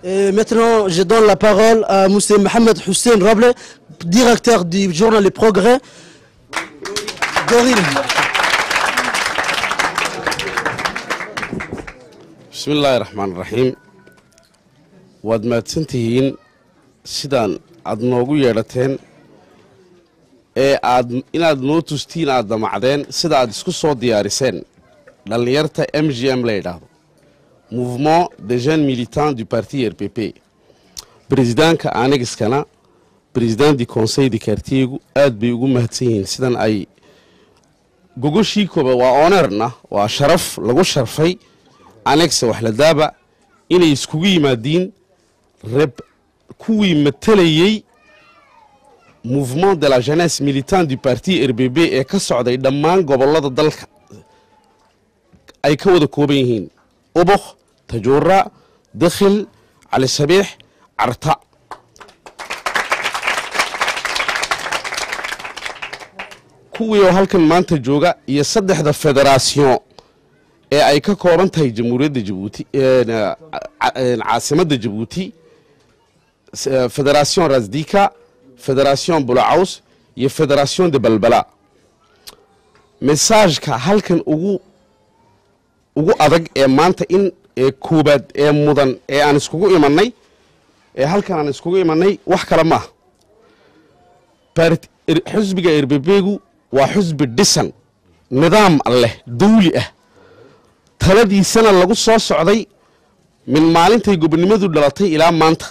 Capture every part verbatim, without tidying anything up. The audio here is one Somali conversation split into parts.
Et maintenant, je donne la parole à M. Mohamed Hussein Rable, directeur du journal Les Progrès. Goril. Bismillahirrahmanirrahim. Waad mahadsantihiin sidaan aad noogu yeedhateen ee aad inaad noo tustiin aad damacdeen sida aad isku soo diyaariseen dhallinyarta M G M la yidhaahdo Mouvement des jeunes militants du parti R P P. Présidentka anigiskana président du conseil de quartier aad bay ugu mahadsan yihiin sidan ay gogoshii kooba waa honorna waa sharaf lagu sharfay annexe wax la daaba inay iskugu yimaadiin rep kuwii matalayay mouvement de la jeunesse militant du parti R B B ee ka socday dhammaan gobolada dalka ay ka wada kooban yihiin ubakh tajuura dakhil cali sabiix carta kuwii oo halkan maanta jooga iyo saddexda federation ee ay ka kooban tahay jamhuuriyadda Djibouti ee caasimadda Djibouti Fédération Razdika, Fédération Boulaous et Fédération de Balbala. Message ka halkan ugu ugu adag ee maanta in ee koobad ee mudan ee aan iskugu imanay ee halkan aan iskugu imanay wax kala ma xisbiga R B B-gu waa xisbi dhisan nidaam leh dawli ah taladiisana lagu soo socday min maalintay gobonimadu dhalatay ilaa maanta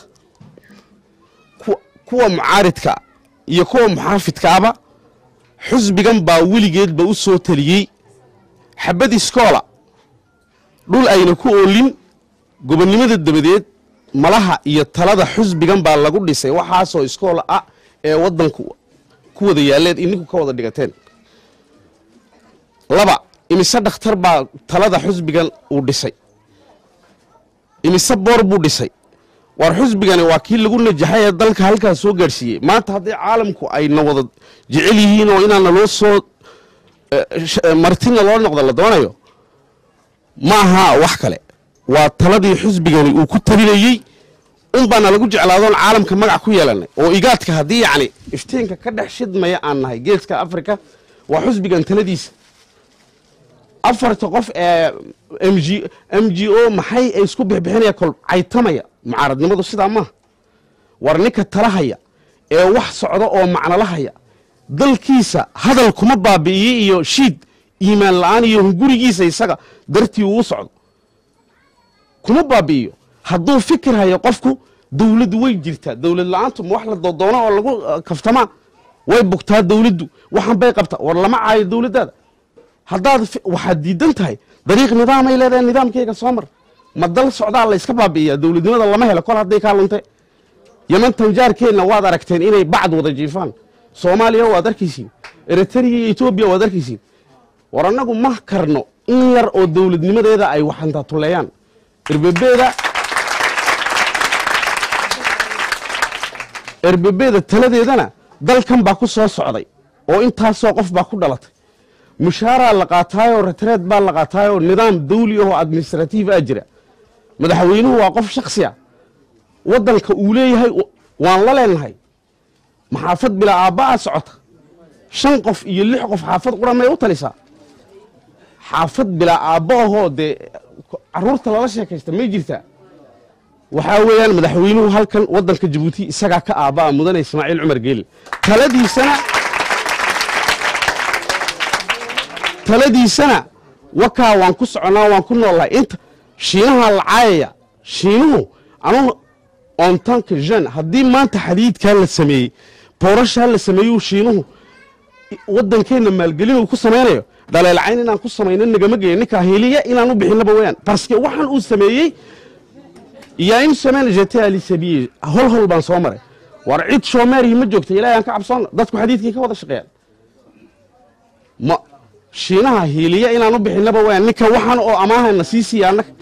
kuwa mucaaridka iyo kuwa muxaafidkaaba xisbigan baa weligeedba u soo taliyey xabad iskoola dhul ayna ku oolin gobonimada dabadeed malaha iyo talada xisbigan baa lagu dhisay waxaasoo iskoola ah ee waddanku ku wada yaaleen ininku ka wada dhigateen laba imise dhakhtar baa talada xisbigan uu dhisay imise boor buu dhisay war xisbigani waa kii lagu najaxay ee dalka halkaas soo gaarsiiyey maanta haddii caalamku ay na wada jecel yihiin oo inaana loo soo martina loo noqdo la doonayo ma aha wax kale waa taladii xisbigani uu ku talinayey un baana lagu jeclaadoon caalamka magac ku yeelanay oo igaadka haddii yacni iftiinka ka dhex shidmaya aan nahay geeska afrika waa xisbigan taladiisa afarta qof ee M G O maxay ay isku bixbixinaya kol caytamaya mucaaradnimadu sidaa maaha war ninka talahaya ee wax socda oo macno lahaya dalkiisa hadal kuma baabi'iyey iyo shiid iimaan la'aan iyo gurigiisa isaga dartii uu socdo kuma baabi'iyo hadduu fikir hayo qofku dawladdu way jirtaa dawlad la'aantu wax la doodoona oo lagu kaftamaa way bugtaa dawladdu waxaan bay qabtaa war lama caayo dawladdaada haddaad waxaad diidan tahay dariiq nidaam ay leedahay nidaamkayga soo mar ma dal socdaa la iska baabi'iyaa dawladnimada lama helo kol hadday kaa luntay yaman tanjaarkeenna waad aragteen inay bacd wada jiifaan soomaaliya waad arkaysiin eritrea iyo etoobiya waad arkaysiin war annagu ma karno in yar oo dawladnimadeeda ay waxanta tuleeyaan erbebeeda erbebeeda taladeedana dalkan baa ku soo socday oo intaasoo qof baa ku dhalatay mushaaraa la qaataayoo retreed baa la qaataayoo nidaam dawli ahoo administratiif ah jira madaxweynuhu waa qof shaksi ah waddanka uu leeyahay waan la leenahay maxaafad bilaa aabba'aa socota shan qof iyo lix qof xaafad quramay u talisaa xaafad bilaa aabba ahoo dee carruurta lala sheekaysta may jirtaa waxaa weeyaan madaxweynuhu halkan waddanka Djibouti isagaa ka aabba'a mudane Ismaaciil Cumar Geeli taladiisana taladiisana wakaa waan ku soconaa waan ku noolahay inta shiinaha la caayaya shiinuhu anu on tant que jeune haddii maanta xadiidkaa la sameeyey boorashaa la sameeyuu shiinuhu waddankeenna maalgelin uu ku samaynayo dhaleelcayn inaan ku samayno nagama geeyo ninkaa heliya inaan u bixinaba weeyaan barske waxaan uu sameeyey yaa in semaine j'étais à l'Isabie hol hol baan soo maray war cid shoomeerihi ma joogta ilaahay aan ka cabsoonna dadku xadiidkii ka wada shaqeeyaan ma shiinaha heliya inaan u bixinaba weeyaan ninka waxaan oo amaahayna sii siiya annaga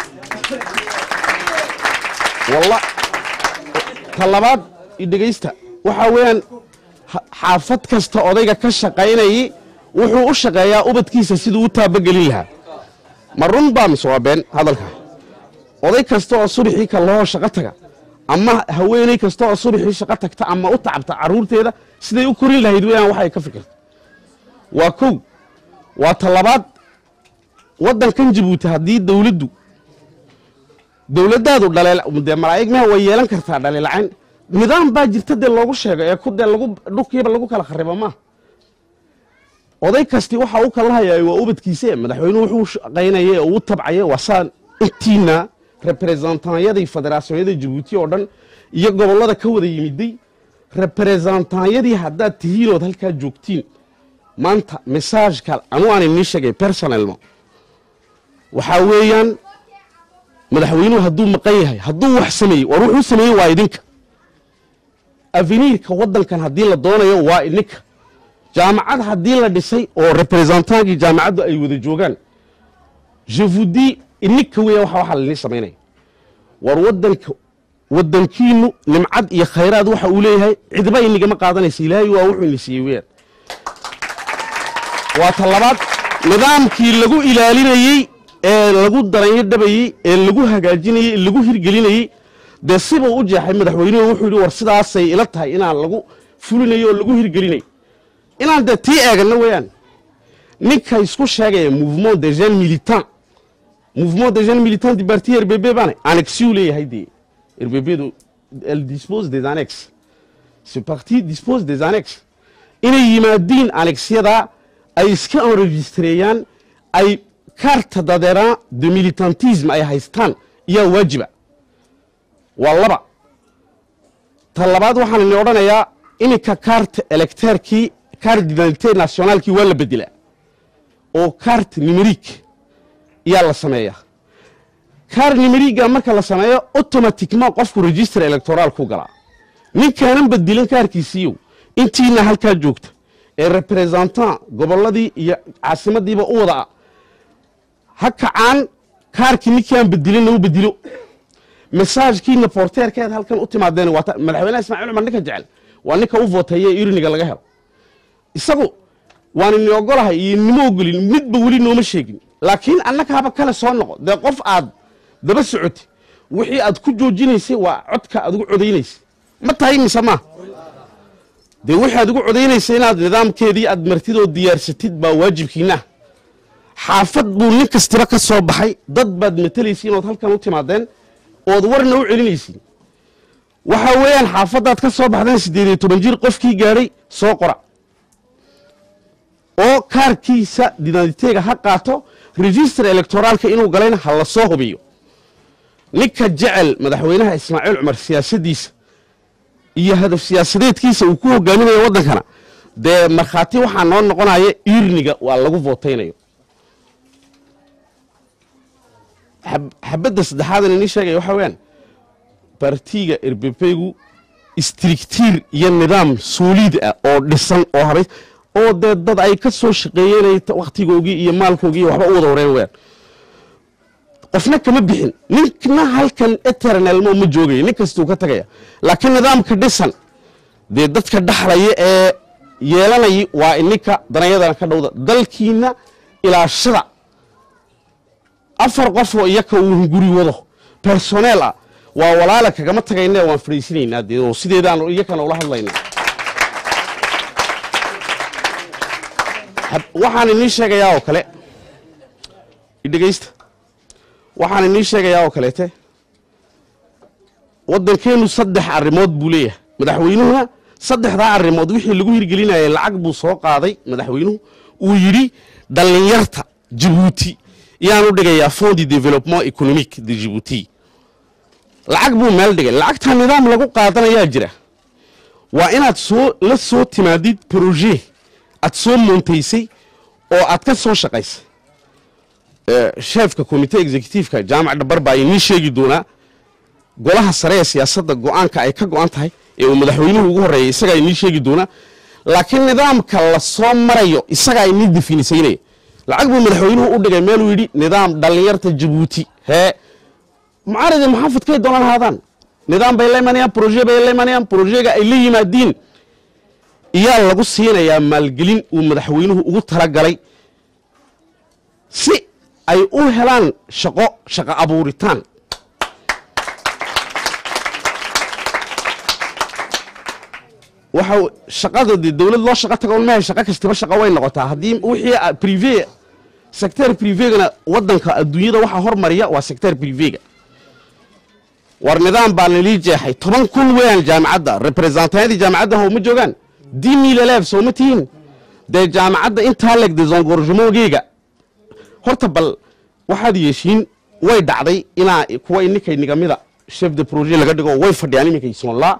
والله طلبات dhageysta waxa weeyaan xaafad kasta odayga ka shaqeynay wuxuu u shaqeeyaa ubadkiisa sidoo uu taabagelin lahaa marun baa miswaabeen hadalka oday kasta oo subaxii ka loo shaqo taga ama haweeney kasta oo subaxii shaqo tagta ama u tacabta caruurteeda siday u korin lahayd weeyaan waxa ay ka fikirto waa kow waa talabaad waddankan Djibouti haddii dawladdu dawladdaadu dhaleel de malaa'ig ma way yeelan kartaa dhaleelacayn nidaam baa jirta de loogu sheego ee ku de lagu dhulkiiba lagu kala kharibo ma oday kasti waxa uu kala hayay waa ubadkiisa madaxweynuhu wuxuu shaqaynayay oo uu tabcayay wasaan intiina représentantayada federaasiyada Djibouti oo dhan iyo gobolada ka wada yimiday représentantayadii hadda tihiinood halka joogtiin maanta message kal anu aan inii sheegay personnellement waxa weeyaan madaxweynuhu hadduu maqan yahay hadduu wax sameeyay war wuxuu sameeyay waa idinka avenirka waddankan haddii la doonayo waa idinka jaamacad haddii la dhisay oo représentantki jaamacaddu ay wada joogaan je vous dis idinka weeyaa waxa waxa la sameynay war waddanka waddankiinu nimcad iyo khayraad waxa uu leeyahay cidba iniga ma qaadanaysa ilaahay waa wuxuu inisiiyay weeyaan waa talabaad nidaamkii lagu ilaalinayay ee lagu daranyo dhabayay ee lagu hagaajinayay lagu hirgelinayay de siba u jeexay madaxweynuhu wuxuu yiri war sidaasay ila tahay inaan lagu fulinayo oo lagu hirgelinayo inaan de tii eegana weeyaan ninka isku sheegay mouvement des jeunes militants mouvement des jeunes militants du parti R B B bane annexion leeyahay de R B B elle dispose des annexes ce parti dispose des annexes inay yimaadiin annexyada ay iska enregistreyaan ay carte d'adhérent de militantisme ay haystaan iyo waajiba wallaba talabaad waxaan in oranayaa inka carte électorki carte d'identité nationale ki wala bedela oo carte numérique yaa la sameeyaa carte numérique marka la sameeyo automatiquement qofku register electoral ku gala ninkaanan bedelin kaarkiisiyo intiina halka joogta ee representant goboladii iyo caasimadiiba u wada haka aan kaarkii ninkaan bedelin uu bedelo message-kiina porteerkeed halkan u timaadeen waa madaxweynaha Ismaaciil Umar ninka jecel waa ninka u vootayay iriniga laga helo isagu waan in ogolahay inimo ogolin midba wali nooma sheegin laakiin annaka haba kala soo noqo de qof aad daba socoti wixii aad ku joojinaysay waa codka aad ugu codeynaysa ma tahay misama de wixii aad ugu codeynaysa inaad nidaamkeedii aad martidoo diyaarsatid baa waajibkiina xaafad buu nin kastaba ka soo baxay dad baad matalaysiin oo halkan u timaadeen oo warna u celinaysiin waxa weeyaan xaafadaad ka soo baxdeen siddeed iyo toban jir qofkii gaaray soo qora oo kaarkiisa diiwaanteega ha qaato register electoralka inuu galayna ha la soo hubiyo ninka jecel madaxweynaha Ismaaciil Umar siyaasadiisa iyo hadaf siyaasadeedkiisa uu ku hogaaminayo waddankana de marxaati waxa noo noqonaya irniga waa lagu vootaynayo xabada saddexaad in sheegay waxa weeyaan partiga R B P-gu structure iyo nidaam solid ah oo dhisan oo haray oo dad ay ka soo shaqeeyeen waqtigoogii iyo maalkoogii waxba u wada wareen weeyaan qofna kama bixin ninkna halkan eternal ma joogay nin kastuu ka tagaya laakiin nidaamka dhisan de dadka dhaxlaya ee yeelanay waa ininka danayadana ka dhawda dalkiina ilaashada afar qof oo iyaka uu guri wado personnel ah waa walaala kagama tagaynaa waan fariisinaynaa de oo sideedaan iyakana ula hadlaynaa waxaan inii sheegayaa oo kale idageysta waxaan inii sheegayaa oo kaleete waddankeenu saddex arrimood buu leeyahay madaxweynuhuna saddexdaa arrimood wixii lagu hirgelinayay lacag buu soo qaaday madaxweynuhu uu yidhi dhallinyarta Djibouti yaan u dhigayaa fond de développement économique de Djibouti lacag buu meel dhigay lacagta nidaam lagu qaadanayaa jira waa inaad soo la soo timaadid projet aad soo montaysay oo aad ka soo shaqaysay chefka comité executive-ka jaamacadda Barba ay sheegi doonaa golaha sare ee siyaasadda go'aanka ay ka go'an tahay ee uu madaxweynuhu ugu horeeyay isaga ay sheegi doonaa laakiin nidaamka la soo marayo isaga ay mid definisaynay lacag buu madaxweynuhu u dhigay meel uu yidhi nidaam dhalinyarta Djibouti hee mucaarada maxaafadkay doonaan haadaan nidaam bay leemanayaan projet bay leemanayaan projectga ay la yimaadiin iyaa lagu siinayaa maalgelin uu madaxweynuhu ugu talagalay si ay u helaan shaqo shaqo abuuritaan waxa shaqada dawlad loo shaqo tago ma shaqo kastaba shaqo way noqotaa hadii wixii privé secteur privé-gana wadanka adduunyada waxa hormariya waa secteur privé-ga war nidaam baa la leeyahay toban kun weeyaan jaamacadda representantadi jaamacadda oo ma joogan dix mille élèves soo ma tihiin de jaamacadda inta leg desengorgement-geega horta bal waxaad yeeshiin way dhacday inaa kuwa inikay nigamida chef de projet laga dhigo way fadhiyaan iminkay soo la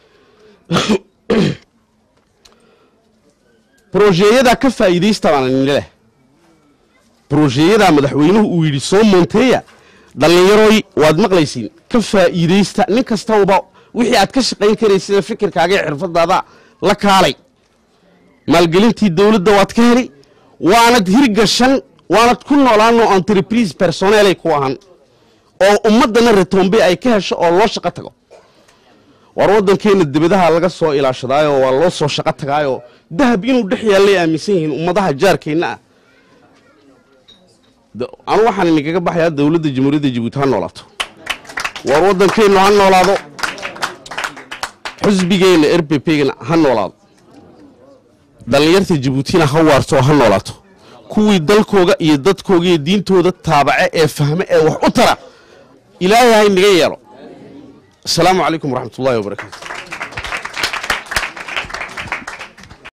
projeyada ka faa'iideysta baan leh projeyada madaxweynuhu uu yiri soo monteeya dhalinyarooy waad maqlaysiin ka faa'iideysta nin kasta oo wixii aad ka shaqayn karaysid fikirkaaga xirfadaada la kaalay maalgelintii dawladda waad ka heli waanad hirgashan waanad ku noolaano entreprise personnel ay ku ahan oo ummadana retombe ay ka hesho oo loo shaqo tago war wadankeena dibadaha laga soo ilaashadaayo waa loo soo shaqo tagaayo dahab inuu dhex yaalay aaminsan yihiin ummadaha jaarkeena aan waxaan inaga baxaya dawladda jamhuuriyadda Djibouti ha noolaato war wadankeena ha noolaado xisbigeena R P P-gana ha noolaado dhalinyarta Djiboutina ha waarto ha noolaato kuwii dalkooga iyo dadkooga iyo diintooda taabace ee fahme ee wax u tara ilaahay naga yeelo السلام عليكم ورحمة الله وبركاته